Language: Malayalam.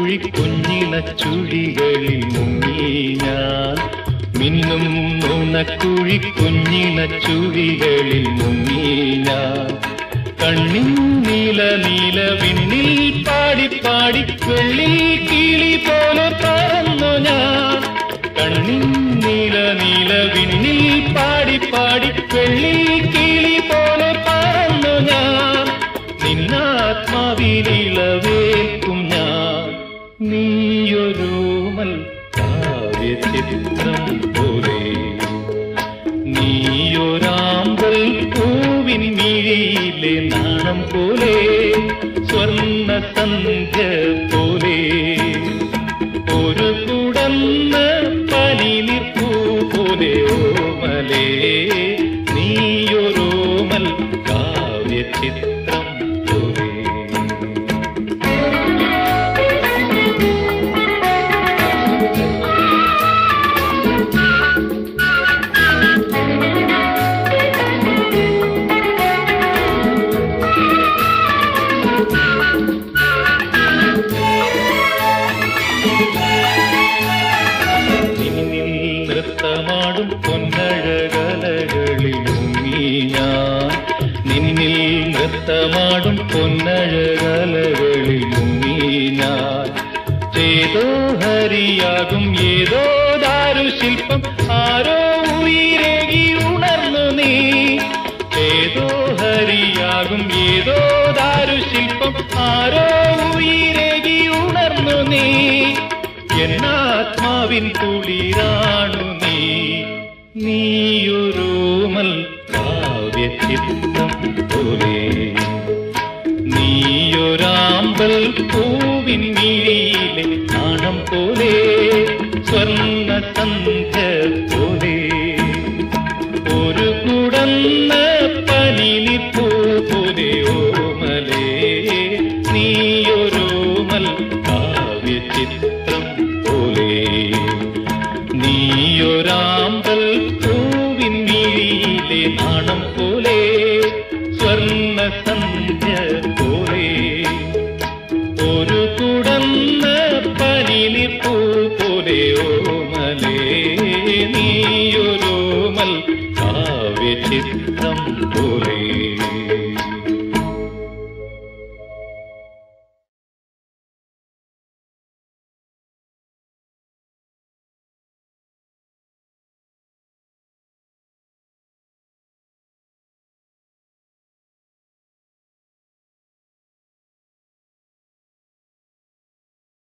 നുണക്കുഴിക്കുഞ്ഞിണച്ചുഴികളിൽ മുങ്ങി ഞാൻ മിന്നും നുണക്കുഴിക്കുഞ്ഞിണച്ചുഴികളിൽ മുങ്ങി ഞാൻ കണ്ണിൻ നീല നീല വിണ്ണിൽ പാടി പാടി വെള്ളി കിളി പോലെ പറന്നു ഞാൻ കണ്ണിൻ നീല നീല വിണ്ണിൽ പാടി പാടി വെള്ളി കിളി പോലെ പറന്നു ഞാൻ നിന്നാത്മാവിനിളവേൽക്കും ഞാൻ നീയൊരോമൽ കാവ്യചിത്രം പോലെ നീയൊരാമ്പൽ പൂവിൻ മിഴിയിലെ നാണം പോലെ സ്വർണ്ണ സന്ധ്യ പോലെ ഒരു കുടന്ന പനിനിപ്പൂ പോലെ ഓമലേ നീയൊരോമൽ കാവ്യചിത്രം പോലെ നൃത്തമാടും പൊന്നഴകലകളിൽ മുങ്ങി ഞാൻ നിന്നിൽ നൃത്തമാടും പൊന്നഴകലകളിൽ മുങ്ങി ഞാൻ ഏതോ ഹരിയാകും ഏതോ ദാരുശില്പം ആരോ ഉയരേകി ഉണർന്നു നീ ഏതോ ഹരിയാകും ഏതോ ദാരുശില്പം ആരോ ഉയരേകി ഉണർന്നു നീ എന്നാത്മാവിൻ കുളിരാണു നീ നീയൊരോമൽ കാവ്യചിത്രം പോലെ നീയൊരാമ്പൽ പൂവിൻ മിഴിയിലെ നാണം പോലെ സ്വർണ്ണ സന്ധ്യ പോലെ ഒരു കുടന്ന പനിനിപ്പൂ പോലെ ഓമലേ നീയൊരോമൽ കാവ്യചിത്രം നീയൊരാമ്പൽ പൂവിൻ മിഴിയിലെ നാണം പോലെ സ്വർണ്ണ സന്ധ്യ പോലെ ഒരു കുടന്ന പനിനിപ്പൂ പോലെ ഓമലേ നീയൊരോമൽ കാവ്യചിത്രം പോലെ